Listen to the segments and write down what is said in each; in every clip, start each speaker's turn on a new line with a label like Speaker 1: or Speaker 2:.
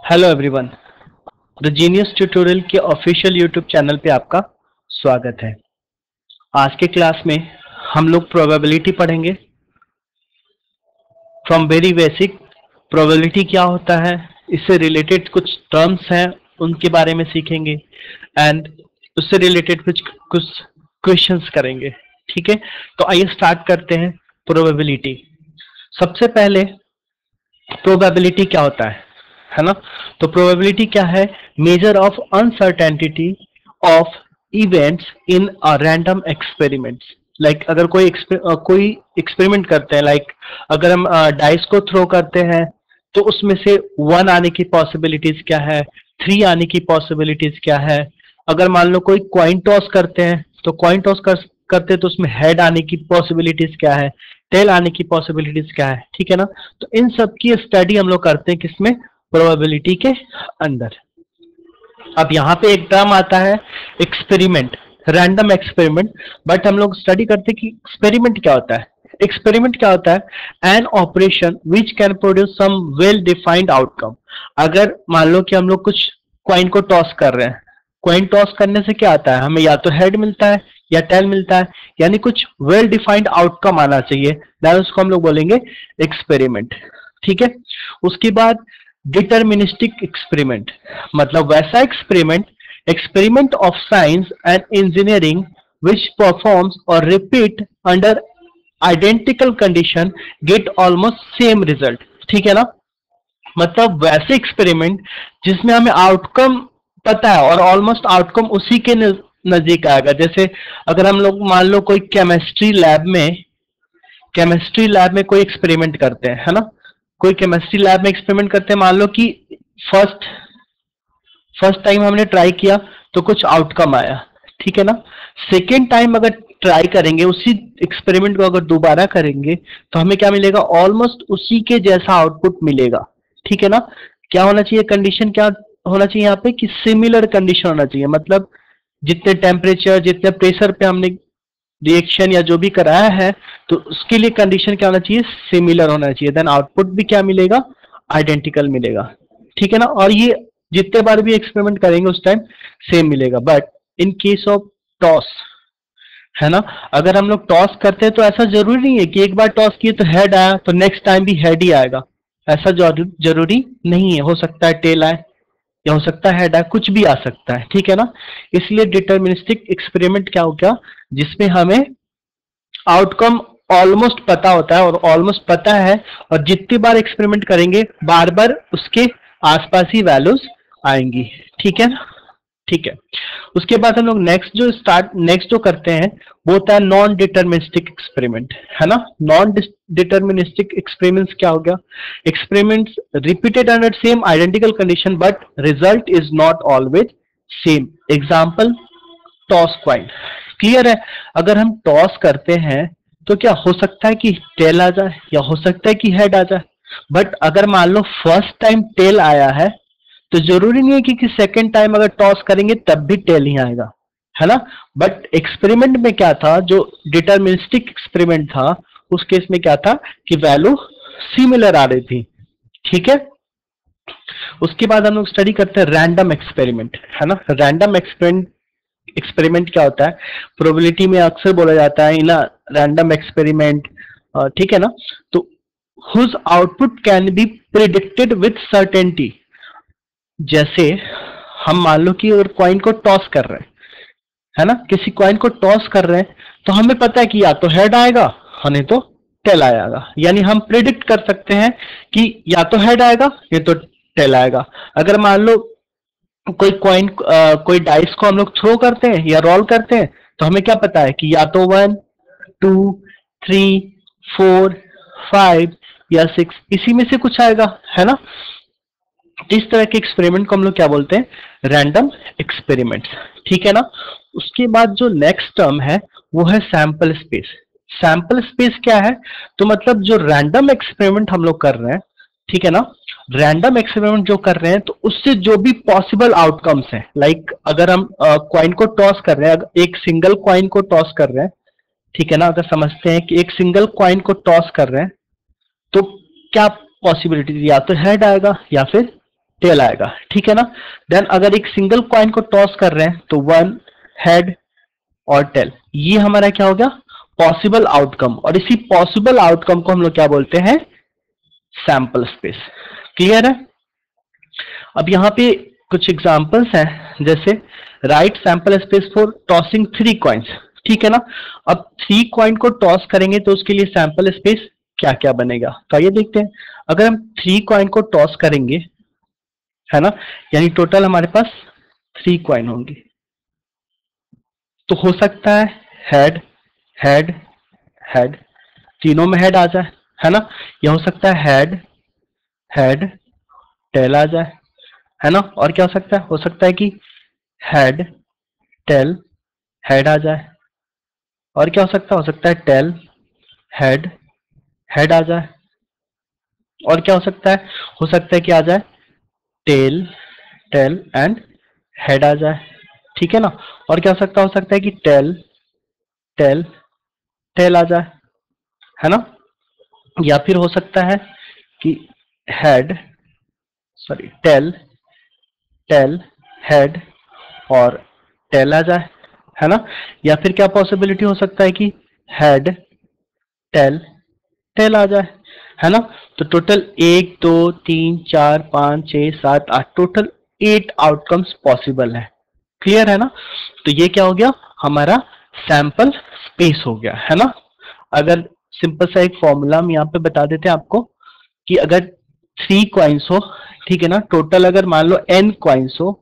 Speaker 1: Hello everyone, the genius tutorial के official YouTube channel पे आपका स्वागत है। आज के क्लास में हम लोग प्रोबेबिलिटी पढ़ेंगे। फ्रॉम वेरी बेसिक प्रोबेबिलिटी क्या होता है, इससे रिलेटेड कुछ टर्म्स हैं उनके बारे में सीखेंगे एंड उससे रिलेटेड कुछ कुछ क्वेश्चंस करेंगे। ठीक है, तो आइए स्टार्ट करते हैं। प्रोबेबिलिटी, सबसे पहले प्रोबेबिलिटी क्या होता है ना। तो प्रोबेबिलिटी क्या है? Measure of uncertainty of events in a random experiments. Like अगर कोई एक्सपेरिमेंट करते हैं, लाइक अगर हम डाइस को थ्रो करते हैं तो उसमें से 1 आने की पॉसिबिलिटीज क्या है, 3 आने की पॉसिबिलिटीज क्या है। अगर मान लो कोई कॉइन टॉस करते हैं तो कॉइन टॉस करते हैं तो उसमें हेड आने की पॉसिबिलिटीज क्या है, टेल आने की पॉसिबिलिटीज क्या है। ठीक है ना, तो इन सब की स्टडी हम लोग करते हैं किसमें? प्रोबेबिलिटी के अंदर। अब यहाँ पे एक टर्म आता है एक्सपेरिमेंट, रैंडम एक्सपेरिमेंट। बट हम लोग स्टडी करते हैं कि एक्सपेरिमेंट क्या होता है। एक्सपेरिमेंट क्या होता है? An operation which can produce some well defined outcome. अगर मान लो कि हम लोग कुछ कॉइन को टॉस कर रहे हैं, कॉइन टॉस करने से क्या आता है? हमें या तो हेड मिलता है या टेल मिलता है, यानी कुछ वेल डिफाइंड आउटकम आना चाहिए, दैट उसको हम लोग बोलेंगे एक्सपेरिमेंट। ठीक है, उसके बाद डिटर्मिनिस्टिक एक्सपेरिमेंट, मतलब वैसा experiment of science and engineering which performs और repeat under identical condition get almost same result. ठीक है ना, मतलब वैसे एक्सपेरिमेंट जिसमें हमें आउटकम पता है और ऑलमोस्ट आउटकम उसी के नजदीक आएगा। जैसे अगर हम लोग मान लो कोई केमिस्ट्री लैब में कोई एक्सपेरिमेंट करते हैं, है ना, कोई केमिस्ट्री लैब में एक्सपेरिमेंट करते हैं। मान लो कि फर्स्ट टाइम हमने ट्राई किया तो कुछ आउटकम आया, ठीक है ना। सेकेंड टाइम अगर ट्राई करेंगे, उसी एक्सपेरिमेंट को अगर दोबारा करेंगे तो हमें क्या मिलेगा? ऑलमोस्ट उसी के जैसा आउटपुट मिलेगा। ठीक है ना, क्या होना चाहिए? कंडीशन क्या होना चाहिए यहाँ पे कि सिमिलर कंडीशन होना चाहिए। मतलब जितने टेम्परेचर, जितने प्रेशर पे हमने रिएक्शन या जो भी कराया है तो उसके लिए कंडीशन क्या होना चाहिए? सिमिलर होना चाहिए। देन आउटपुट भी क्या मिलेगा? आइडेंटिकल मिलेगा। ठीक है ना, और ये जितने बार भी एक्सपेरिमेंट करेंगे उस टाइम सेम मिलेगा। But in case of toss, है ना, अगर हम लोग टॉस करते हैं तो ऐसा जरूरी नहीं है कि एक बार टॉस किए तो हेड आया तो नेक्स्ट टाइम भी हेड ही आएगा। ऐसा जरूरी नहीं है, हो सकता है टेल आए या हो सकता है हेड आए, कुछ भी आ सकता है। ठीक है ना, इसलिए डिटर्मिनिस्टिक एक्सपेरिमेंट क्या हो गया? जिसमें हमें आउटकम ऑलमोस्ट पता होता है, और ऑलमोस्ट पता है और जितनी बार एक्सपेरिमेंट करेंगे बार बार उसके आसपास ही वैल्यूज आएंगी। ठीक है ना, ठीक है। उसके बाद हम लोग नेक्स्ट जो करते हैं वो होता है नॉन डिटर्मिनिस्टिक एक्सपेरिमेंट, है ना। नॉन डिटर्मिनिस्टिक एक्सपेरिमेंट्स क्या हो गया? Experiments repeated under same identical condition but result is not always same. Example, toss coin. Clear है, अगर हम टॉस करते हैं तो क्या हो सकता है कि टेल आ जाए या हो सकता है कि हेड आ जाए। बट अगर मान लो फर्स्ट टाइम टेल आया है तो जरूरी नहीं है कि सेकेंड टाइम अगर टॉस करेंगे तब भी टेल ही आएगा, है ना। बट एक्सपेरिमेंट में क्या था? जो डिटर्मिनिस्टिक एक्सपेरिमेंट था उस केस में क्या था कि वैल्यू सिमिलर आ रही थी। ठीक है, उसके बाद हम लोग स्टडी करते हैं रैंडम एक्सपेरिमेंट, है ना। रैंडम एक्सपेरिमेंट क्या होता है? प्रोबेबिलिटी में अक्सर बोला जाता है ना रैंडम एक्सपेरिमेंट, ठीक है ना। तो whose output can be predicted with certainty. जैसे हम मान लो कि अगर कॉइन को टॉस कर रहे हैं, है ना, किसी कॉइन को टॉस कर रहे हैं तो हमें पता है कि या तो हेड आएगा और नहीं तो टेल आएगा। यानी हम प्रिडिक्ट कर सकते हैं कि या तो हेड आएगा या तो टेल आएगा। अगर मान लो कोई डाइस को हम लोग थ्रो करते हैं या रोल करते हैं तो हमें क्या पता है कि या तो 1, 2, 3, 4, 5 या 6 इसी में से कुछ आएगा, है ना। इस तरह के एक्सपेरिमेंट को हम लोग क्या बोलते हैं? Random experiments. ठीक है ना। उसके बाद जो नेक्स्ट टर्म है वो है सैंपल स्पेस। सैंपल स्पेस क्या है? तो मतलब जो रैंडम एक्सपेरिमेंट हम लोग कर रहे हैं, ठीक है ना, रैंडम एक्सपेरिमेंट जो कर रहे हैं तो उससे जो भी पॉसिबल आउटकम्स हैं, लाइक अगर हम कॉइन को टॉस कर रहे हैं, एक सिंगल कॉइन को टॉस कर रहे हैं, ठीक है ना, अगर समझते हैं कि एक सिंगल कॉइन को टॉस कर रहे हैं तो क्या पॉसिबिलिटी? या तो हेड आएगा या फिर टेल आएगा, ठीक है ना। देन अगर एक सिंगल कॉइन को टॉस कर रहे हैं तो 1 हेड और टेल, ये हमारा क्या हो गया, पॉसिबल आउटकम। और इसी पॉसिबल आउटकम को हम लोग क्या बोलते हैं, सैंपल स्पेस। क्लियर है। अब यहां पे कुछ एग्जांपल्स हैं, जैसे write sample space for tossing 3 coins, ठीक है ना। अब 3 कॉइन को टॉस करेंगे तो उसके लिए सैंपल स्पेस क्या क्या बनेगा, तो आइए देखते हैं। अगर हम 3 कॉइन को टॉस करेंगे, है ना, यानी टोटल हमारे पास 3 कॉइन होंगी, तो हो सकता है हेड हेड हेड, तीनों में हेड आ जाए, है ना। यह हो सकता है हेड हेड टेल आ जाए, है ना। और क्या हो सकता है कि हेड टेल हेड आ जाए। और क्या हो सकता है टेल हेड हेड आ जाए। और क्या हो सकता है कि आ जाए टेल टेल एंड हेड आ जाए, ठीक है ना। और क्या हो सकता है कि टेल टेल टेल आ जाए, है ना। या फिर हो सकता है कि head sorry tail tail head और टेल आ जाए, है ना। या फिर क्या पॉसिबिलिटी हो सकता है कि हेड टेल टेल आ जाए, है ना। तो टोटल 1 2 3 4 5 6 7 8, टोटल 8 आउटकम्स पॉसिबल है। क्लियर है ना। तो ये क्या हो गया, हमारा सैंपल स्पेस हो गया, है ना। अगर सिंपल सा एक फॉर्मूला हम यहाँ पे बता देते हैं आपको, कि अगर 3 कॉइन्स हो, ठीक है ना, टोटल अगर मान लो n कॉइन्स हो,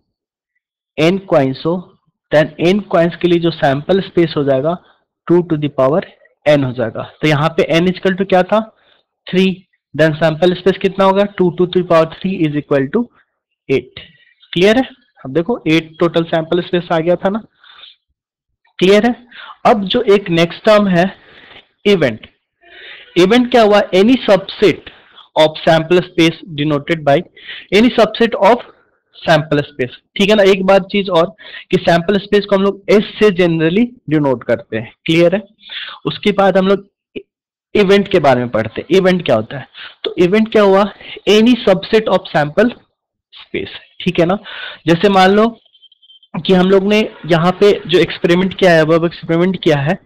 Speaker 1: देन n कॉइन्स के लिए जो सैंपल स्पेस हो जाएगा 2 to the power n हो जाएगा। तो यहाँ पे n इक्वल टू क्या था, 3, देन सैंपल स्पेस कितना होगा, 2 to the power 3 is equal to 8। Clear है। अब देखो 8 टोटल सैंपल स्पेस आ गया था ना। क्लियर है। अब जो एक नेक्स्ट टर्म है इवेंट, इवेंट क्या हुआ, any subset of sample space denoted by any subset of sample space, ठीक है ना। एक बात चीज और, कि सैंपल स्पेस को हम लोग एस से जनरली डिनोट करते हैं। क्लियर है। उसके बाद हम लोग इवेंट के बारे में पढ़ते हैं। इवेंट क्या होता है, तो इवेंट क्या हुआ, any subset of sample space, ठीक है ना। जैसे मान लो कि हम लोग ने यहाँ पे जो एक्सपेरिमेंट किया है, वो एक्सपेरिमेंट किया है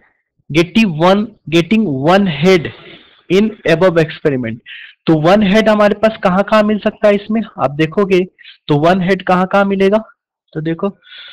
Speaker 1: getting one head in above experiment. तो वन हेड हमारे पास कहाँ कहाँ मिल सकता है, इसमें आप देखोगे तो वन हेड कहाँ कहाँ मिलेगा, तो देखो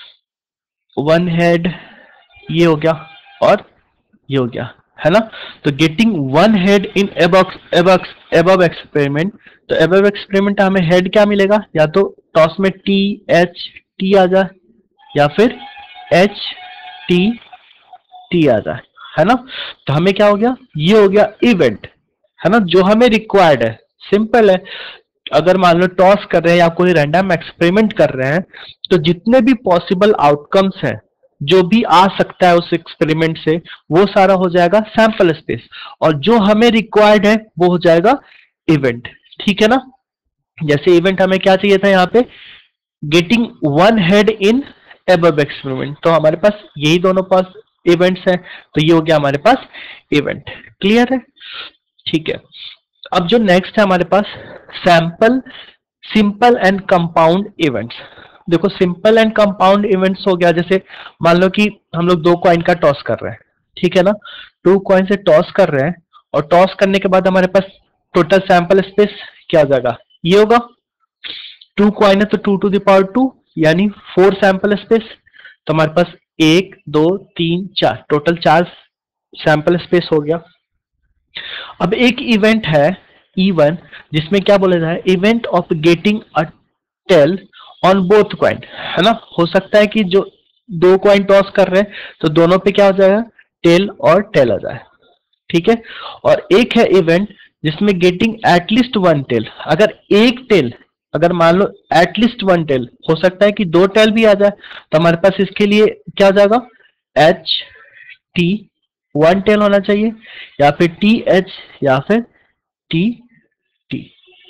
Speaker 1: वन हेड ये हो गया और ये हो गया, है ना। तो getting one head in above experiment, तो एबव एक्सपेरिमेंट हमें हेड क्या मिलेगा, या तो टॉस में टी एच टी आ जाए, या फिर एच टी टी आ जाए, है ना। तो हमें क्या हो गया, ये हो गया इवेंट, है ना, जो हमें रिक्वायर्ड है। सिंपल है। अगर मान लो टॉस कर रहे हैं या कोई रैंडम एक्सपेरिमेंट कर रहे हैं, तो जितने भी पॉसिबल आउटकम्स है, जो भी आ सकता है उस एक्सपेरिमेंट से, वो सारा हो जाएगा सैंपल स्पेस, और जो हमें रिक्वायर्ड है वो हो जाएगा इवेंट, ठीक है ना। जैसे इवेंट हमें क्या चाहिए था, यहाँ पे getting one head in above experiment, तो हमारे पास यही दोनों पास इवेंट्स हैं, तो ये हो गया हमारे पास इवेंट। क्लियर है। ठीक है। अब जो नेक्स्ट है हमारे पास sample simple and compound events. देखो सिंपल एंड कंपाउंड इवेंट्स हो गया, जैसे मान लो कि हम लोग 2 कॉइन का टॉस कर रहे हैं, ठीक है ना। 2 कॉइन से टॉस कर रहे हैं, और टॉस करने के बाद हमारे पास टोटल सैंपल स्पेस क्या हो जाएगा, ये होगा। 2 कॉइन है तो 2 to the power 2 यानी 4 सैंपल स्पेस। तो हमारे पास 1 2 3 4 टोटल 4 सैंपल स्पेस हो गया। अब एक इवेंट है E1, जिसमें क्या बोला जाए, event of getting a tail on both coin, है ना। हो सकता है कि जो 2 कॉइन टॉस कर रहे हैं तो दोनों पे क्या हो जाएगा, टेल और टेल आ जाए, ठीक है। और एक है इवेंट जिसमें गेटिंग एटलीस्ट 1 टेल, अगर एक टेल, अगर मान लो एटलीस्ट 1 टेल, हो सकता है कि 2 टेल भी आ जाए, तो हमारे पास इसके लिए क्या आ जाएगा, एच टी 1 टेल होना चाहिए, या फिर टी एच, या फिर टी टी,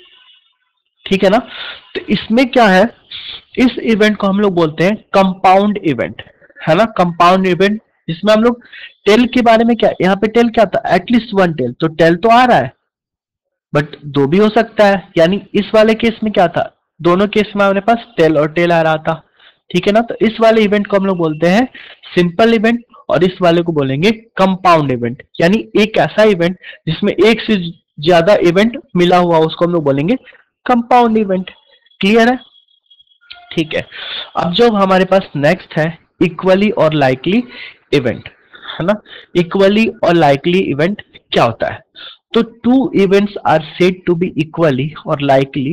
Speaker 1: ठीक है ना। तो इसमें क्या है, इस इवेंट को हम लोग बोलते हैं कंपाउंड इवेंट, है ना। कंपाउंड इवेंट जिसमें हम लोग टेल के बारे में क्या, यहाँ पे टेल क्या था, एटलीस्ट 1 टेल, तो टेल तो आ रहा है, बट 2 भी हो सकता है, यानी इस वाले केस में क्या था, दोनों केस में हमारे पास टेल और टेल आ रहा था, ठीक है ना। तो इस वाले इवेंट को हम लोग बोलते हैं सिंपल इवेंट, और इस वाले को बोलेंगे कंपाउंड इवेंट, यानी एक ऐसा इवेंट जिसमें एक से ज्यादा इवेंट मिला हुआ उसको हम लोग बोलेंगे कंपाउंड इवेंट। क्लियर है? ठीक है। अब जो हमारे पास नेक्स्ट है इक्वली और लाइकली इवेंट, है ना। इक्वली और लाइकली इवेंट क्या होता है? तो two events are said to be equally और likely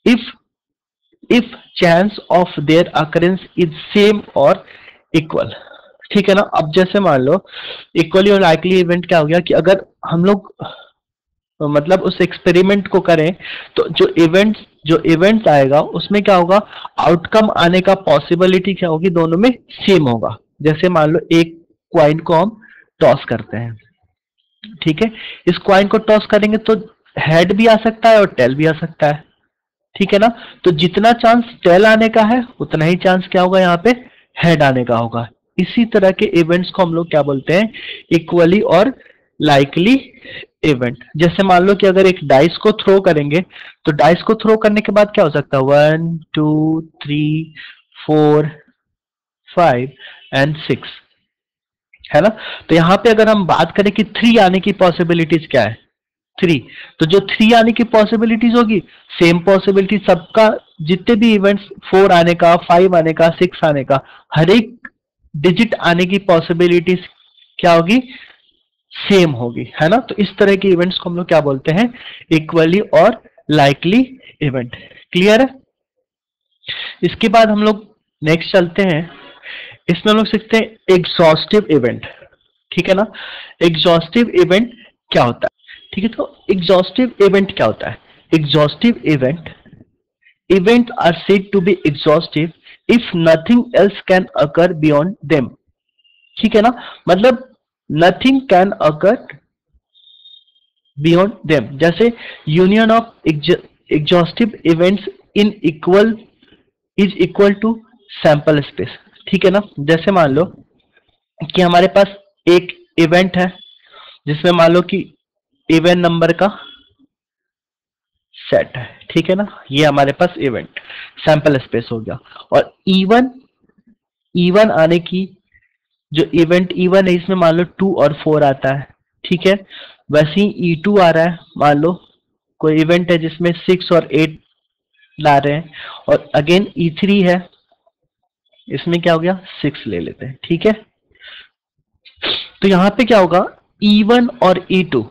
Speaker 1: if chance of their occurrence is same और इक्वल, ठीक है ना। अब जैसे मान लो इक्वली और लाइकली इवेंट क्या हो गया कि अगर हम लोग मतलब उस एक्सपेरिमेंट को करें तो जो इवेंट आएगा उसमें क्या होगा, आउटकम आने का पॉसिबिलिटी क्या होगी, दोनों में सेम होगा। जैसे मान लो एक क्वाइन को हम टॉस करते हैं, ठीक है। इस क्वाइन को टॉस करेंगे तो हेड भी आ सकता है और टेल भी आ सकता है, ठीक है ना। तो जितना चांस टेल आने का है उतना ही चांस क्या होगा, यहाँ पे हेड आने का होगा। इसी तरह के इवेंट्स को हम लोग क्या बोलते हैं, इक्वली और लाइकली इवेंट। जैसे मान लो कि अगर एक डाइस को थ्रो करेंगे तो डाइस को थ्रो करने के बाद क्या हो सकता है, 1 2 3 4 5 एंड 6, है ना। तो यहाँ पे अगर हम बात करें कि 3 आने की पॉसिबिलिटीज क्या है, 3, तो जो 3 आने की पॉसिबिलिटीज होगी सेम पॉसिबिलिटी सबका, जितने भी इवेंट्स 4 आने का, 5 आने का, 6 आने का, हर एक डिजिट आने की पॉसिबिलिटीज क्या होगी, सेम होगी, है ना। तो इस तरह के इवेंट्स को हम लोग क्या बोलते हैं, इक्वली और लाइकली इवेंट। क्लियर है? इसके बाद हम लोग नेक्स्ट चलते हैं, इसमें हम लोग सीखते हैं एग्जॉस्टिव इवेंट, ठीक है ना। एग्जॉस्टिव इवेंट क्या होता है, ठीक है। तो एग्जॉस्टिव इवेंट क्या होता है, exhaustive event are said to be exhaustive if nothing else can occur beyond them, ठीक है ना। मतलब nothing can occur beyond them, जैसे union of exhaustive events in equal to sample space, ठीक है ना। जैसे मान लो कि हमारे पास एक इवेंट है जिसमें मान लो कि इवन नंबर का सेट है, ठीक है ना। ये हमारे पास इवेंट सैंपल स्पेस हो गया। और इवन आने की जो इवेंट इवन है इसमें मान लो 2 और 4 आता है, ठीक है। वैसे ही E2 आ रहा है, मान लो कोई इवेंट है जिसमें 6 और 8 ला रहे हैं, और अगेन E3 है, इसमें क्या हो गया 6 ले लेते हैं, ठीक है। तो यहां पे क्या होगा, E1 और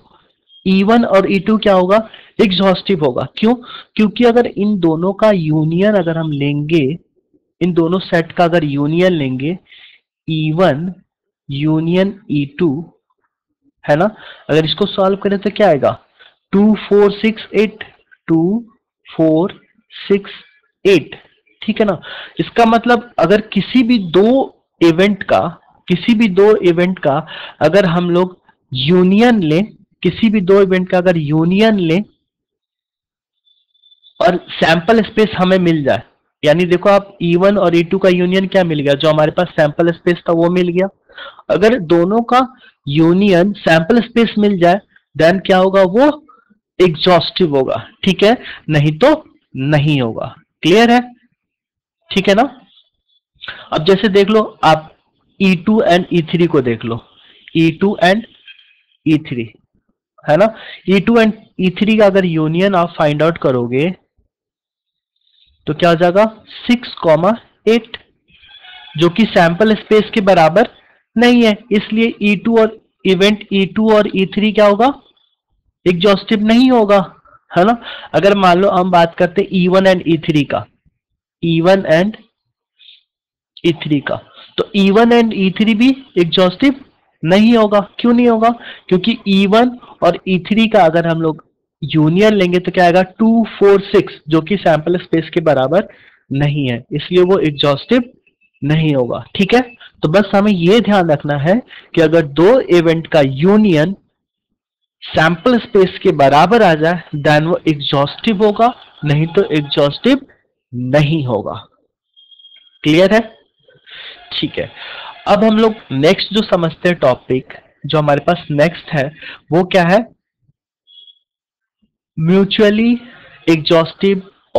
Speaker 1: E2 क्या होगा, एग्जॉस्टिव होगा। क्यों? क्योंकि अगर इन दोनों का यूनियन अगर हम लेंगे, इन दोनों सेट का अगर यूनियन लेंगे, E1 यूनियन E2, है ना। अगर इसको सॉल्व करें तो क्या आएगा, 2 4 6 8, 2 4 6 8, ठीक है ना। इसका मतलब अगर किसी भी दो इवेंट का अगर हम लोग यूनियन लें, किसी भी दो इवेंट का अगर यूनियन लें और सैंपल स्पेस हमें मिल जाए, यानी देखो आप E1 और E2 का यूनियन क्या मिल गया, जो हमारे पास सैंपल स्पेस था वो मिल गया। अगर दोनों का यूनियन सैंपल स्पेस मिल जाए देन क्या होगा, वो एग्जॉस्टिव होगा, ठीक है, नहीं तो नहीं होगा। क्लियर है? ठीक है ना। अब जैसे देख लो आप E2 एंड E3 को देख लो, E2 एंड E3, है ना। E2 एंड E3 का अगर यूनियन आप फाइंड आउट करोगे तो क्या हो जाएगा 6, 8, जो कि सैंपल स्पेस के बराबर नहीं है, इसलिए E2 और E3 क्या होगा, एग्जॉस्टिव नहीं होगा, है ना। अगर मान लो हम बात करते हैं E1 एंड E3 का, E1 एंड E3 का, तो E1 एंड E3 भी एग्जॉस्टिव नहीं होगा। क्यों नहीं होगा? क्योंकि E1 और E3 का अगर हम लोग यूनियन लेंगे तो क्या आएगा 2 4 6, जो कि सैंपल स्पेस के बराबर नहीं है, इसलिए वो एग्जॉस्टिव नहीं होगा। ठीक है, तो बस हमें ये ध्यान रखना है कि अगर दो इवेंट का यूनियन सैंपल स्पेस के बराबर आ जाए देन वो एग्जॉस्टिव होगा, नहीं तो एग्जॉस्टिव नहीं होगा। क्लियर है? ठीक है, अब हम लोग नेक्स्ट जो समझते हैं टॉपिक जो हमारे पास नेक्स्ट है वो क्या है, म्यूचुअली एग्जॉस्टिव और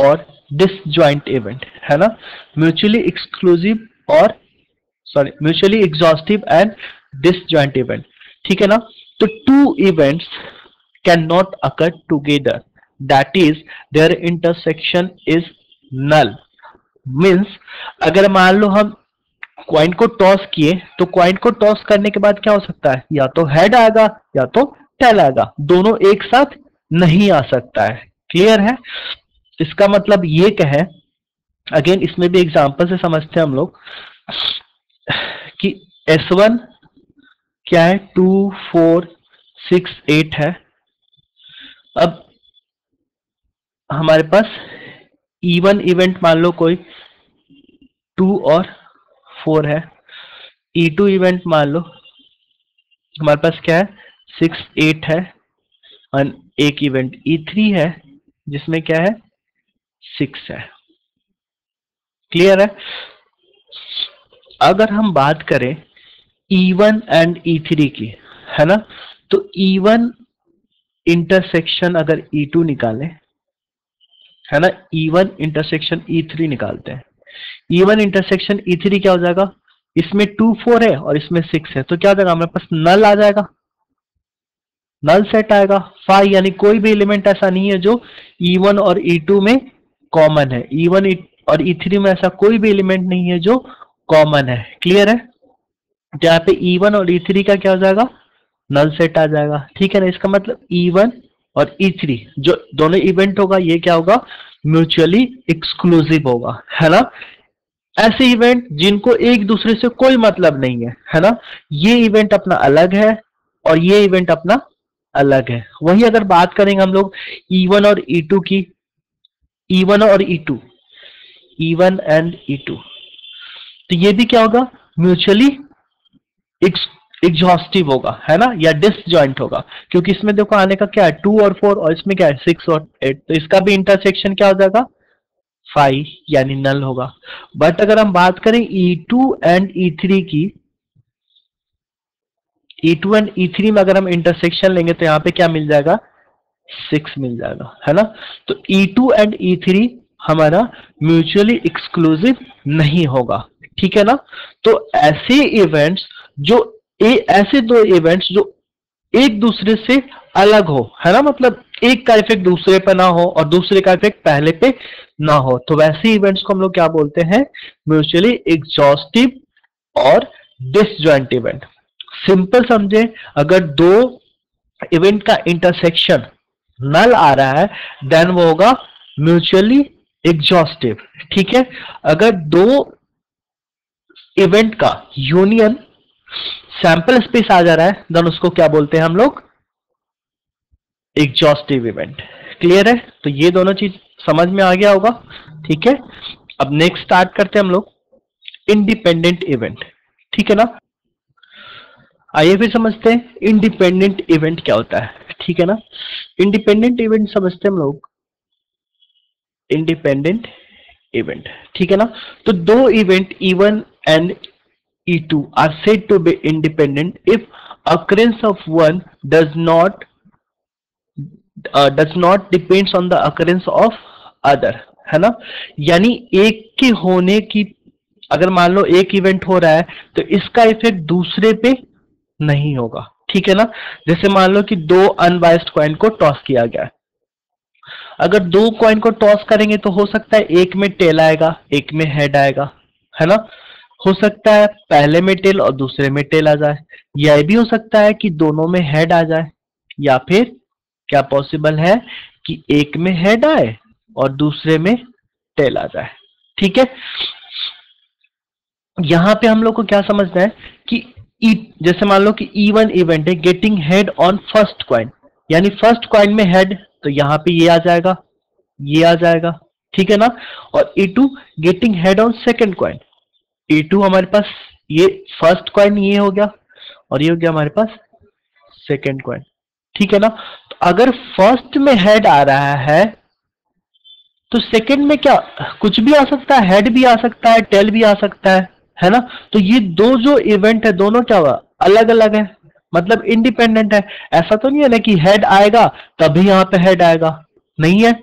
Speaker 1: डिसजॉइंट इवेंट, है ना, म्यूचुअली एक्सक्लूसिव और mutually exhaustive and disjoint event, ठीक है ना। तो two events can not occur together, that is their intersection is null. Means अगर मान लो हम क्वाइन को टॉस किए तो क्वाइन को टॉस करने के बाद क्या हो सकता है, या तो हेड आएगा या तो टेल आएगा, दोनों एक साथ नहीं आ सकता है। क्लियर है? इसका मतलब ये कहे, अगेन इसमें भी एग्जांपल से समझते हैं हम लोग कि S1 क्या है, 2 4 6 8 है। अब हमारे पास E1 इवेंट मान लो कोई 2 और 4 है, E2 इवेंट मान लो हमारे पास क्या है 6 8 है, और एक इवेंट E3 है जिसमें क्या है 6 है। क्लियर है? अगर हम बात करें E1 एंड E3 की, है ना, तो E1 इंटरसेक्शन अगर E2 निकालें, है ना, E1 इंटरसेक्शन E3 निकालते हैं, E1 इंटरसेक्शन E3 क्या हो जाएगा, इसमें 2 4 है और इसमें 6 है, तो क्या हो जाएगा हमारे पास नल आ जाएगा, नल सेट आएगा 5, यानी कोई भी एलिमेंट ऐसा नहीं है जो E1 और E2 में कॉमन है, E1 और E3 में ऐसा कोई भी एलिमेंट नहीं है जो कॉमन है। क्लियर है? तो यहाँ पे E1 और E3 का क्या हो जाएगा, नल सेट आ जाएगा, ठीक है ना। इसका मतलब E1 और E3 जो दोनों इवेंट होगा ये क्या होगा, म्यूचुअली एक्सक्लूसिव होगा, है ना। ऐसे इवेंट जिनको एक दूसरे से कोई मतलब नहीं है ना, ये इवेंट अपना अलग है और ये इवेंट अपना अलग है। वही अगर बात करेंगे हम लोग E1 और E2 की, E1 और E2, E1 एंड E2, तो ये भी क्या होगा, म्यूचुअली एग्जॉस्टिव होगा, है ना, या डिसजॉइंट होगा, क्योंकि इसमें देखो आने का क्या है 2 और 4 और इसमें क्या है 6 और 8, तो इसका भी इंटरसेक्शन क्या हो जाएगा 5, यानी नल होगा। बट अगर हम बात करें E2 एंड E3 की, E2 एंड E3 में अगर हम इंटरसेक्शन लेंगे तो यहाँ पे क्या मिल जाएगा 6 मिल जाएगा, है ना। तो E2 एंड E3 हमारा म्यूचुअली एक्सक्लूसिव नहीं होगा, ठीक है ना। तो ऐसे इवेंट्स जो ऐसे दो इवेंट्स जो एक दूसरे से अलग हो, है ना, मतलब एक का इफेक्ट दूसरे पे ना हो और दूसरे का इफेक्ट पहले पे ना हो, तो वैसे इवेंट्स को हम लोग क्या बोलते हैं, म्यूचुअली एग्जॉस्टिव और डिसजॉइंट इवेंट। सिंपल समझे, अगर दो इवेंट का इंटरसेक्शन नल आ रहा है देन वो होगा म्यूचुअली एग्जॉस्टिव, ठीक है। अगर दो इवेंट का यूनियन सैंपल स्पेस आ जा रहा है देन उसको क्या बोलते हैं हम लोग, एग्जॉस्टिव इवेंट। क्लियर है? तो ये दोनों चीज समझ में आ गया होगा, ठीक है। अब नेक्स्ट स्टार्ट करते हैं हम लोग इंडिपेंडेंट इवेंट, ठीक है ना। आइए फिर समझते हैं इंडिपेंडेंट इवेंट क्या होता है, ठीक है ना। इंडिपेंडेंट इवेंट समझते हैं हम लोग, इंडिपेंडेंट इवेंट, ठीक है ना। तो दो event E1 and E2 are said to be independent if occurrence of one does not depends on the occurrence of other, है ना। यानी एक के होने की, अगर मान लो एक इवेंट हो रहा है तो इसका इफेक्ट दूसरे पे नहीं होगा, ठीक है ना। जैसे मान लो कि दो अनबायस्ड कॉइन को टॉस किया गया है, अगर दो कॉइन को टॉस करेंगे तो हो सकता है एक में टेल आएगा एक में हेड आएगा, है ना। हो सकता है पहले में टेल और दूसरे में टेल आ जाए, यह भी हो सकता है कि दोनों में हेड आ जाए, या फिर क्या पॉसिबल है कि एक में हेड आए और दूसरे में टेल आ जाए, ठीक है। यहां पे हम लोग को क्या समझना है कि जैसे मान लो कि E1 इवेंट है getting head on first coin, यानी फर्स्ट कॉइन में हेड, तो यहां पे ये आ जाएगा ये आ जाएगा, ठीक है ना। और E2 getting head on second coin, E2 हमारे पास ये फर्स्ट कॉइन ये हो गया और ये हो गया हमारे पास सेकेंड कॉइन, ठीक है ना। तो अगर फर्स्ट में हेड आ रहा है तो सेकेंड में क्या कुछ भी आ सकता है, हेड भी आ सकता है टेल भी आ सकता है ना। तो ये दो जो इवेंट है दोनों क्या हुआ, अलग अलग है, मतलब इंडिपेंडेंट है। ऐसा तो नहीं है ना कि हेड आएगा तभी यहां पे हेड आएगा, नहीं है,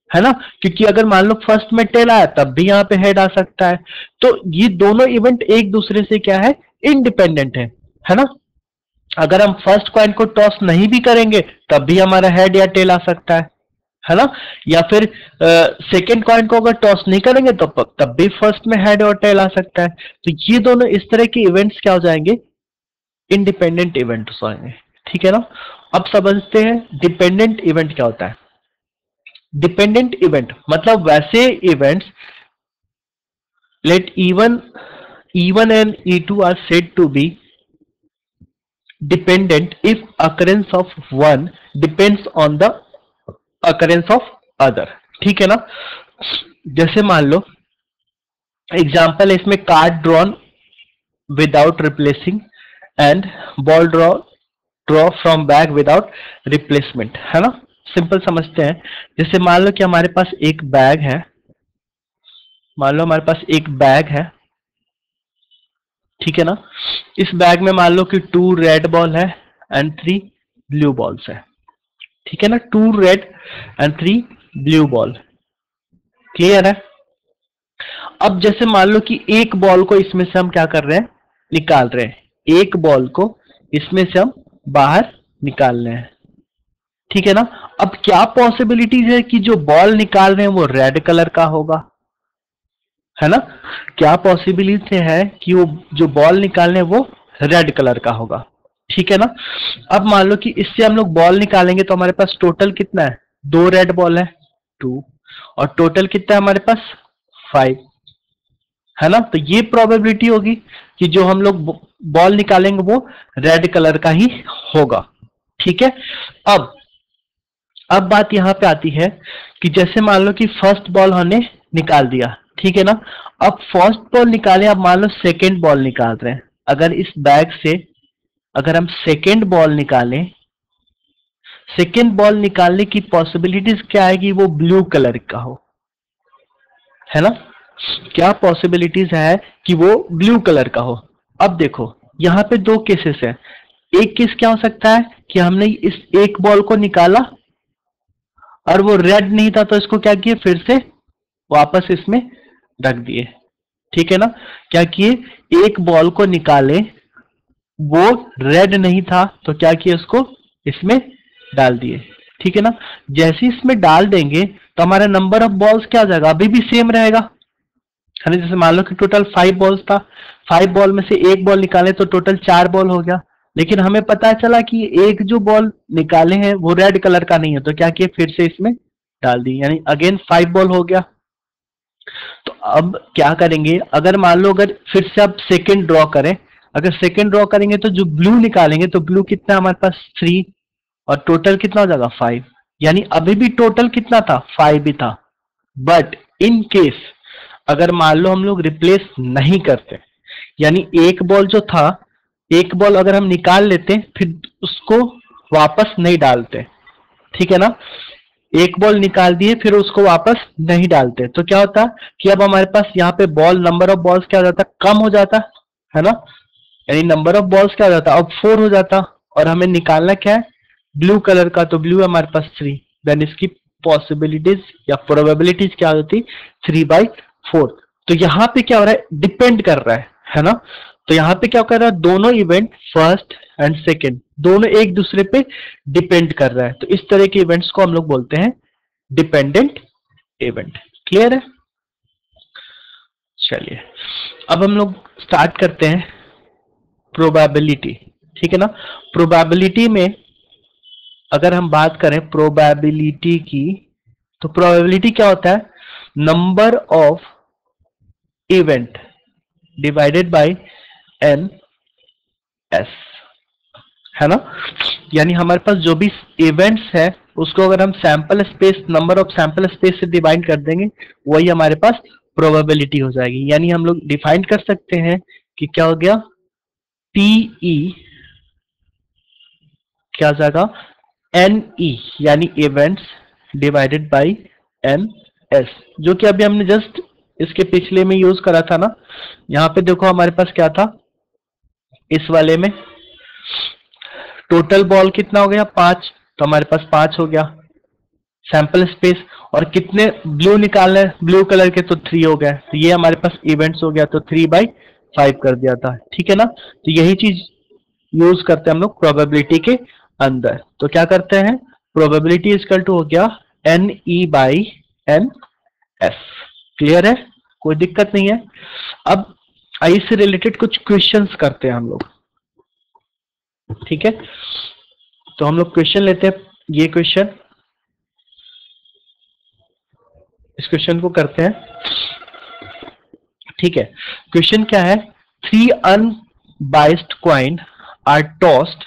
Speaker 1: है ना, क्योंकि अगर मान लो फर्स्ट में टेल आया तब भी यहाँ पे हेड आ सकता है। तो ये दोनों इवेंट एक दूसरे से क्या है, इंडिपेंडेंट है ना। अगर हम फर्स्ट कॉइन को टॉस नहीं भी करेंगे तब भी हमारा हेड या टेल आ सकता है ना। या फिर सेकेंड कॉइन को अगर टॉस नहीं करेंगे तो तब भी फर्स्ट में हेड और टेल आ सकता है। तो ये दोनों इस तरह के इवेंट्स क्या हो जाएंगे, इंडिपेंडेंट इवेंट्स हो जाएंगे। ठीक है ना। अब समझते हैं डिपेंडेंट इवेंट क्या होता है। डिपेंडेंट इवेंट मतलब वैसे events, let E1 and E2 are said to be dependent if occurrence of one depends on the occurrence of other। ठीक है ना। जैसे मान लो एग्जाम्पल है इसमें, card drawn without replacing and ball draw from bag without replacement, है ना। Simple समझते हैं। जैसे मान लो कि हमारे पास एक बैग है, मान लो हमारे पास एक बैग है, ठीक है ना। इस बैग में मान लो कि 2 रेड बॉल है एंड 3 ब्लू बॉल्स है, ठीक है ना। 2 red and 3 blue ball, clear है। अब जैसे मान लो कि एक बॉल को इसमें से हम क्या कर रहे हैं, निकाल रहे हैं, एक बॉल को इसमें से हम बाहर निकाल रहे हैं, ठीक है ना। अब क्या पॉसिबिलिटीज है कि जो बॉल निकाल रहे हैं वो रेड कलर का होगा, है ना। क्या पॉसिबिलिटी है कि वो जो बॉल निकाल रहे हैं वो रेड कलर का होगा, ठीक है ना। अब मान लो कि इससे हम लोग बॉल निकालेंगे तो हमारे पास टोटल कितना है, 2 रेड बॉल है 2, और टोटल कितना है हमारे पास 5, है ना। तो ये प्रोबेबिलिटी होगी कि जो हम लोग बॉल निकालेंगे वो रेड कलर का ही होगा, ठीक है। अब बात यहां पे आती है कि जैसे मान लो कि फर्स्ट बॉल हमने निकाल दिया, ठीक है ना। अब फर्स्ट बॉल निकाले, अब मान लो सेकेंड बॉल निकाल रहे हैं। अगर इस बैग से अगर हम सेकेंड बॉल निकालें, सेकेंड बॉल निकालने की पॉसिबिलिटीज क्या है कि वो ब्लू कलर का हो, है ना। क्या पॉसिबिलिटीज है कि वो ब्लू कलर का हो। अब देखो यहां पे 2 केसेस है। एक केस क्या हो सकता है कि हमने इस एक बॉल को निकाला और वो रेड नहीं था, तो इसको क्या किए, फिर से वापस इसमें रख दिए, ठीक है ना। क्या किए, एक बॉल को निकाले, वो रेड नहीं था तो क्या किए, उसको इसमें डाल दिए, ठीक है ना। जैसे इसमें डाल देंगे तो हमारा नंबर ऑफ बॉल्स क्या हो जाएगा, अभी भी सेम रहेगा, है ना। जैसे मान लो कि टोटल 5 बॉल्स था, 5 बॉल में से एक बॉल निकाले तो टोटल 4 बॉल हो गया। लेकिन हमें पता चला कि एक जो बॉल निकाले हैं वो रेड कलर का नहीं है, तो क्या किए, फिर से इसमें डाल दी, यानी अगेन 5 बॉल हो गया। तो अब क्या करेंगे, अगर मान लो अगर फिर से आप सेकेंड ड्रॉ करें, अगर सेकेंड ड्रॉ करेंगे तो जो ब्लू निकालेंगे तो ब्लू कितना हमारे पास 3, और टोटल कितना हो जाएगा 5, यानी अभी भी टोटल कितना था 5 भी था। बट इन केस अगर मान लो हम लोग रिप्लेस नहीं करते, यानी एक बॉल जो था, एक बॉल अगर हम निकाल लेते फिर उसको वापस नहीं डालते, ठीक है ना। एक बॉल निकाल दिए फिर उसको वापस नहीं डालते, तो क्या होता कि अब हमारे पास यहाँ पे बॉल, नंबर ऑफ बॉल्स क्या हो जाता, कम हो जाता, है ना। यानी नंबर ऑफ बॉल्स क्या हो जाता, अब 4 हो जाता, और हमें निकालना क्या है, ब्लू कलर का, तो ब्लू है हमारे पास 3, देन इसकी पॉसिबिलिटीज या प्रोबेबिलिटीज क्या होती, 3/4। तो यहाँ पे क्या हो रहा है, डिपेंड कर रहा है ना। तो यहाँ पे क्या कर रहा है, दोनों इवेंट फर्स्ट एंड सेकेंड दोनों एक दूसरे पे डिपेंड कर रहा है। तो इस तरह के इवेंट्स को हम लोग बोलते हैं डिपेंडेंट इवेंट। क्लियर है। चलिए अब हम लोग स्टार्ट करते हैं प्रोबेबिलिटी, ठीक है ना। प्रोबेबिलिटी में अगर हम बात करें प्रोबेबिलिटी की, तो प्रोबेबिलिटी क्या होता है, number of event divided by N S, है ना। यानी हमारे पास जो भी इवेंट्स है उसको अगर हम sample space, number of sample space से डिवाइड कर देंगे, वही हमारे पास प्रोबेबिलिटी हो जाएगी। यानी हम लोग डिफाइन कर सकते हैं कि क्या हो गया, टीई क्या हो जाएगा, एनई यानी events divided by N S, जो कि अभी हमने जस्ट इसके पिछले में यूज करा था ना। यहां पे देखो हमारे पास क्या था, इस वाले में टोटल बॉल कितना हो गया 5, तो हमारे पास 5 हो गया, सैंपल स्पेस, और कितने ब्लू निकालने, ब्लू कलर के, तो 3 हो गया, तो ये हमारे पास इवेंट्स हो गया, तो 3/5 कर दिया था, ठीक है ना। तो यही चीज यूज करते हैं हम लोग प्रोबेबिलिटी के अंदर। तो क्या करते हैं, प्रोबेबिलिटी इक्वल टू हो गया NE/NF। क्लियर है, कोई दिक्कत नहीं है। अब आई से रिलेटेड कुछ क्वेश्चंस करते हैं हम लोग, ठीक है। तो हम लोग क्वेश्चन लेते हैं, ये क्वेश्चन, इस क्वेश्चन को करते हैं, ठीक है। क्वेश्चन क्या है, 3 unbiased coin are tossed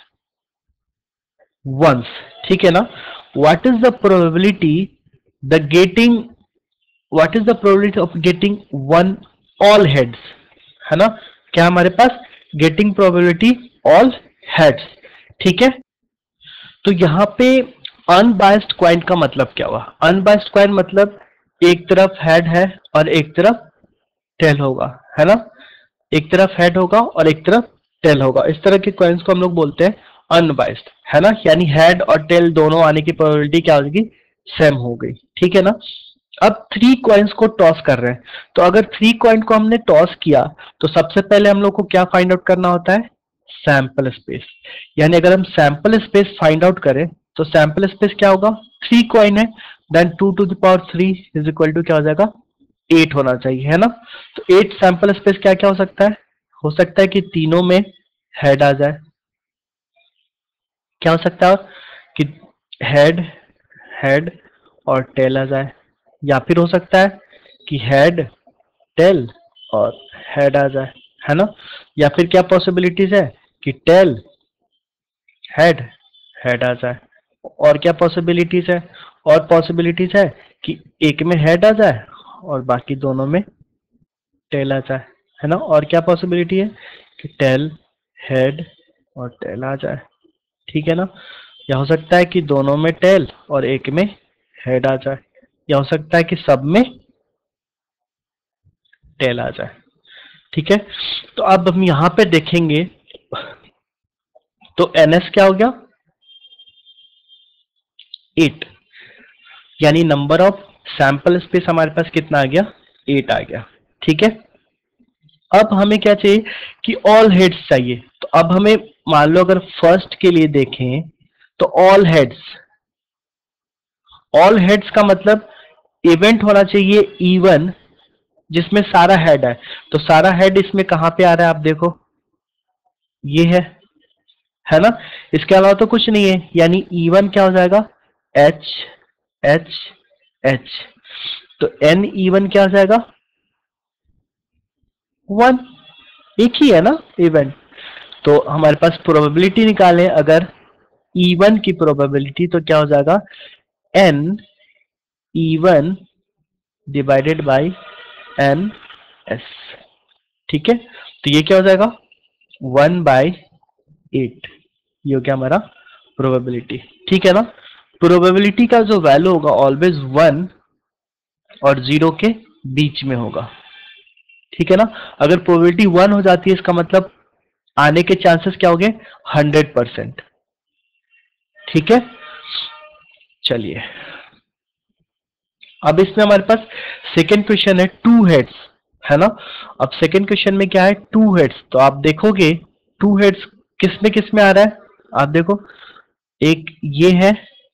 Speaker 1: once, ठीक है ना। What is the probability the getting, what is the probability of getting one all heads, है ना। क्या हमारे पास गेटिंग प्रोबेबिलिटी ऑल हेड्स, ठीक है। तो यहां पे अनबाइस्ड क्वाइन का मतलब क्या हुआ, अनबाइस्ड क्वाइन मतलब एक तरफ हेड है और एक तरफ टेल होगा, है ना। एक तरफ हेड होगा और एक तरफ टेल होगा, इस तरह के कॉइन्स को हम लोग बोलते हैं अनबाइस्ड, है ना। यानी हेड और टेल दोनों आने की प्रोबेबिलिटी क्या होगी, सेम हो गई, ठीक है ना। अब 3 कॉइन्स को टॉस कर रहे हैं, तो अगर 3 कॉइन को हमने टॉस किया तो सबसे पहले हम लोग को क्या फाइंड आउट करना होता है, सैंपल स्पेस। यानी अगर हम सैंपल स्पेस फाइंड आउट करें तो सैंपल स्पेस क्या होगा, 3 कॉइन है, then 2 to the power 3 is equal to क्या हो जाएगा, 8 होना चाहिए, है ना। तो 8 सैंपल स्पेस क्या क्या हो सकता है कि तीनों में हेड आ जाए, क्या हो सकता है कि हेड, हेड और टेल आ जाए, या फिर हो सकता है कि हेड, टेल और हेड आ जाए, है ना। या फिर क्या पॉसिबिलिटीज है कि टेल, हेड, हेड आ जाए। और क्या पॉसिबिलिटीज है, और पॉसिबिलिटीज है कि एक में हेड आ जाए और बाकी दोनों में टेल आ जाए, है ना। और क्या पॉसिबिलिटी है कि टेल, हेड और टेल आ जाए, ठीक है ना। या हो सकता है कि दोनों में टेल और एक में हेड आ जाए, या हो सकता है कि सब में टेल आ जाए, ठीक है। तो अब हम यहां पे देखेंगे, तो NS क्या हो गया, 8, यानी नंबर ऑफ सैंपल स्पेस हमारे पास कितना आ गया, 8 आ गया, ठीक है। अब हमें क्या चाहिए कि ऑल हेड्स चाहिए। तो अब हमें मान लो अगर फर्स्ट के लिए देखें तो ऑल हेड्स, ऑल हेड्स का मतलब इवेंट होना चाहिए इवन जिसमें सारा हेड है। तो सारा हेड इसमें कहां पे आ रहा है, आप देखो ये है ना। इसके अलावा तो कुछ नहीं है, यानी इवन क्या हो जाएगा, H H H। तो N इवन क्या हो जाएगा, 1, एक ही है ना इवेंट। तो हमारे पास प्रोबेबिलिटी निकालें अगर इवन की प्रोबेबिलिटी, तो क्या हो जाएगा, N even divided by NS, ठीक है। तो ये क्या हो जाएगा, 1/8, ये हो गया हमारा प्रोबेबिलिटी, ठीक है ना। प्रोबेबिलिटी का जो वैल्यू होगा ऑलवेज 1 और 0 के बीच में होगा, ठीक है ना। अगर प्रोबेबिलिटी 1 हो जाती है इसका मतलब आने के चांसेस क्या हो गए, 100%, ठीक है। चलिए अब इसमें हमारे पास सेकेंड क्वेश्चन है 2 हेड्स, है ना। अब सेकेंड क्वेश्चन में क्या है, 2 हेड्स। तो आप देखोगे 2 हेड्स किस में आ रहा है, आप देखो एक ये है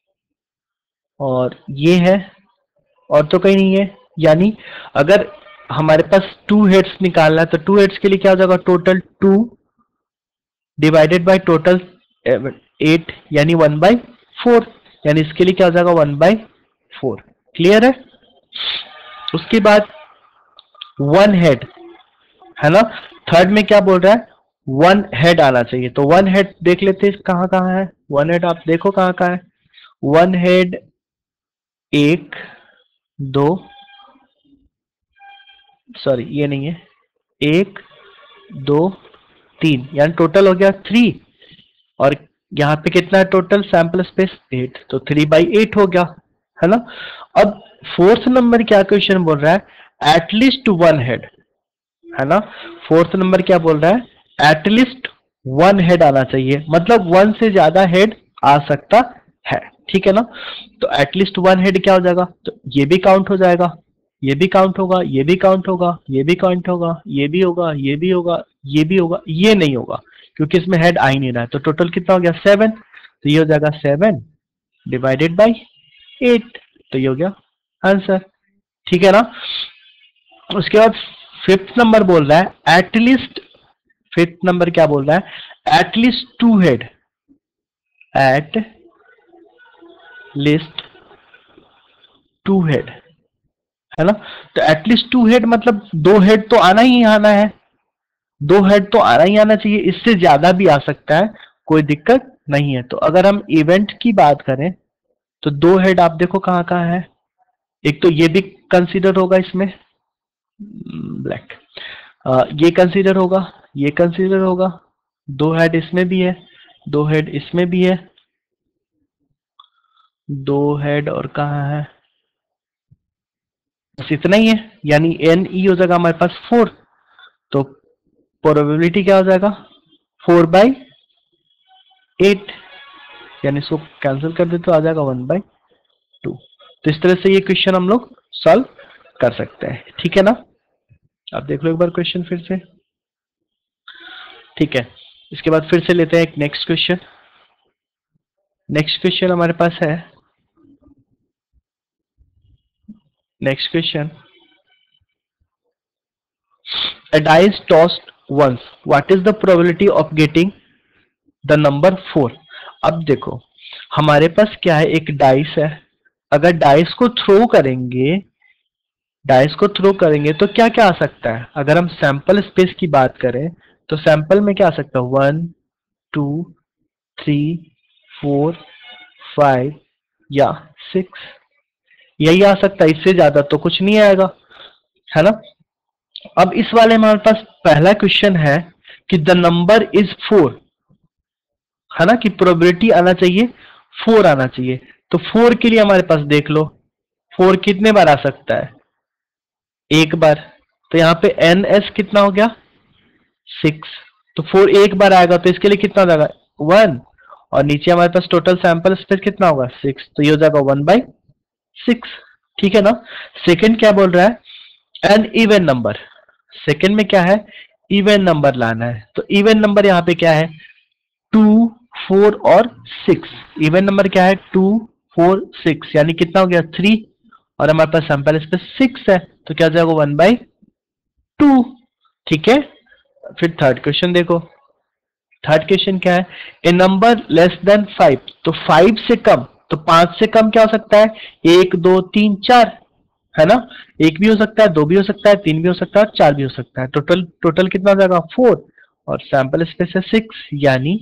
Speaker 1: और ये है और तो कहीं नहीं है। यानी अगर हमारे पास 2 हेड्स निकालना है तो 2 हेड्स के लिए क्या हो जाएगा, टोटल 2 डिवाइडेड बाय टोटल 8, यानी 1/4, यानी इसके लिए क्या हो जाएगा, 1/4। क्लियर है। उसके बाद 1 हेड, है ना। थर्ड में क्या बोल रहा है, 1 हेड आना चाहिए। तो 1 हेड देख लेते हैं कहां कहां है, 1 हेड आप देखो कहां कहां है। 1 हेड 1 2, सॉरी ये नहीं है, 1 2 3, यानी टोटल हो गया 3। और यहाँ पे कितना है टोटल सैंपल स्पेस, 8, तो 3/8 हो गया, है ना। अब फोर्थ नंबर क्या क्वेश्चन बोल रहा है, एटलीस्ट 1 हेड, है ना। फोर्थ नंबर क्या बोल रहा है, एटलीस्ट 1 हेड आना चाहिए, मतलब 1 से ज्यादा हेड आ सकता है, ठीक है ना। तो एटलीस्ट वन हेड क्या हो जाएगा, तो ये भी काउंट हो जाएगा, ये भी काउंट होगा, ये भी काउंट होगा, ये भी काउंट होगा, ये भी होगा, ये भी होगा, ये भी होगा, ये नहीं होगा क्योंकि इसमें हेड आ ही नहीं रहा है। तो टोटल कितना हो गया 7, तो ये हो जाएगा 7 डिवाइडेड बाई 8, तो ये हो गया आंसर। ठीक है ना। उसके बाद फिफ्थ नंबर बोल रहा है एटलीस्ट, फिफ्थ नंबर क्या बोल रहा है, at least two head, at least two head, है ना। तो एटलीस्ट टू हेड मतलब दो हेड तो आना ही आना है, दो हेड तो आना ही आना चाहिए, इससे ज्यादा भी आ सकता है, कोई दिक्कत नहीं है। तो अगर हम इवेंट की बात करें तो दो हेड आप देखो कहाँ कहाँ है, एक तो ये भी कंसीडर होगा इसमें, ब्लैक, ये कंसीडर होगा, ये कंसीडर होगा, दो हेड इसमें भी है, दो हेड इसमें भी है, दो हेड और कहाँ है, बस इतना ही है, यानी एन ई हो जाएगा हमारे पास 4। तो प्रोबेबिलिटी क्या हो जाएगा 4/8, यानी इसको कैंसिल कर दे तो आ जाएगा 1/2। तो इस तरह से ये क्वेश्चन हम लोग सॉल्व कर सकते हैं। ठीक है ना। आप देख लो एक बार क्वेश्चन फिर से। ठीक है, इसके बाद फिर से लेते हैं एक नेक्स्ट क्वेश्चन। नेक्स्ट क्वेश्चन हमारे पास है, next question, a dice tossed once, what is the probability of getting the number 4? अब देखो हमारे पास क्या है, एक डाइस है, अगर डाइस को थ्रो करेंगे, डाइस को थ्रो करेंगे तो क्या क्या आ सकता है। अगर हम सैंपल स्पेस की बात करें तो सैंपल में क्या आ सकता है 1 2 3 4 5 या 6, यही आ सकता है, इससे ज्यादा तो कुछ नहीं आएगा, है ना। अब इस वाले में हमारे पास पहला क्वेश्चन है कि द नंबर इज 4, है ना, कि प्रोबेबिलिटी आना चाहिए 4 आना चाहिए। तो 4 के लिए हमारे पास देख लो 4 कितने बार आ सकता है, एक बार। तो यहाँ पे एन एस कितना हो गया 6, तो 4 एक बार आएगा तो इसके लिए कितना हो जाएगा 1, और नीचे हमारे पास टोटल सैंपल स्पेस कितना होगा 6, तो ये हो जाएगा 1/6। ठीक है ना। सेकंड क्या बोल रहा है, एन इवन नंबर, सेकंड में क्या है इवन नंबर लाना है। तो इवन नंबर यहाँ पे क्या है 2 4 और 6, इवन नंबर क्या है 2 4 6, यानी कितना हो गया 3, और हमारे पास सैंपल स्पेस 6 है, तो क्या हो जाएगा 1/2। ठीक है। फिर थर्ड क्वेश्चन देखो, थर्ड क्वेश्चन क्या है, ए नंबर लेस देन 5, तो 5 से कम, तो 5 से कम क्या हो सकता है 1 2 3 4, है ना, एक भी हो सकता है, दो भी हो सकता है, तीन भी हो सकता है और चार भी हो सकता है। टोटल कितना हो जाएगा 4, और सैंपल स्पेस है 6, यानी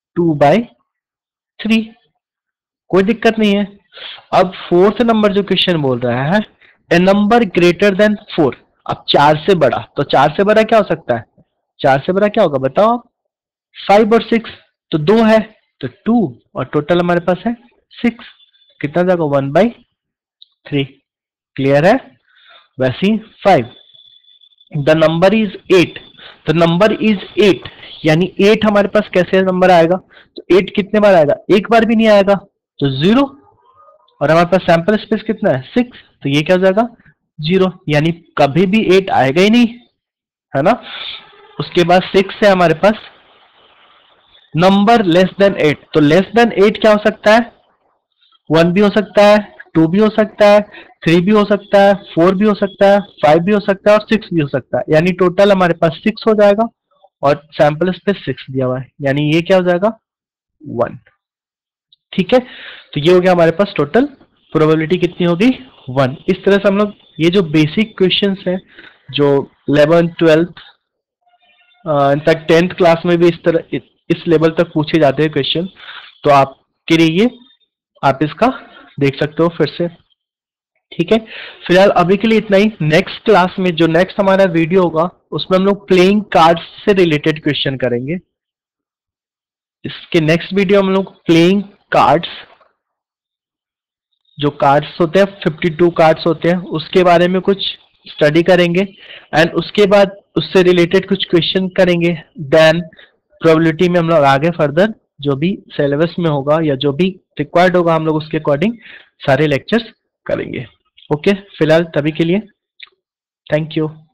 Speaker 1: 2/3, कोई दिक्कत नहीं है। अब फोर्थ नंबर जो क्वेश्चन बोल रहा है, ए नंबर ग्रेटर देन 4, अब 4 से बड़ा, तो 4 से बड़ा क्या हो सकता है, 4 से बड़ा क्या होगा बताओ आप, 5 और 6, तो 2 है तो 2, और टोटल हमारे पास है 6, कितना जाएगा 1/3। क्लियर है। वैसे ही 5, द नंबर इज 8, तो नंबर इज 8, यानी 8 हमारे पास कैसे नंबर आएगा, तो 8 कितने बार आएगा, एक बार भी नहीं आएगा, तो 0, और हमारे पास सैंपल स्पेस कितना है 6, तो ये क्या हो जाएगा 0, यानी कभी भी 8 आएगा ही नहीं, है ना। उसके बाद 6 है हमारे पास नंबर लेस देन 8, तो लेस देन 8 क्या हो सकता है 1 भी हो सकता है, 2 भी हो सकता है, 3 भी हो सकता है, 4 भी हो सकता है, 5 भी हो सकता है और 6 भी हो सकता है, यानी टोटल हमारे पास 6 हो जाएगा, और सैंपल स्पेस 6 दिया हुआ है, यानी ये क्या हो जाएगा 1। ठीक है। तो ये हो गया हमारे पास टोटल प्रोबेबिलिटी कितनी होगी 1। इस तरह से हम लोग ये जो बेसिक क्वेश्चंस हैं जो 11th 12th in fact 10th class में भी इस तरह इस लेवल तक पूछे जाते हैं क्वेश्चन, तो आपके लिए ये आप इसका देख सकते हो फिर से। ठीक है, फिलहाल अभी के लिए इतना ही। नेक्स्ट क्लास में जो नेक्स्ट हमारा वीडियो होगा उसमें हम लोग प्लेइंग कार्ड्स से रिलेटेड क्वेश्चन करेंगे। इसके नेक्स्ट वीडियो हम लोग प्लेइंग कार्ड्स, जो कार्ड्स होते हैं 52 कार्ड्स होते हैं, उसके बारे में कुछ स्टडी करेंगे, एंड उसके बाद उससे रिलेटेड कुछ क्वेश्चन करेंगे। देन प्रोबेबिलिटी में हम लोग आगे फर्दर जो भी सिलेबस में होगा या जो भी रिक्वायर्ड होगा हम लोग उसके अकॉर्डिंग सारे लेक्चर्स करेंगे। ओके, फिलहाल तभी के लिए थैंक यू।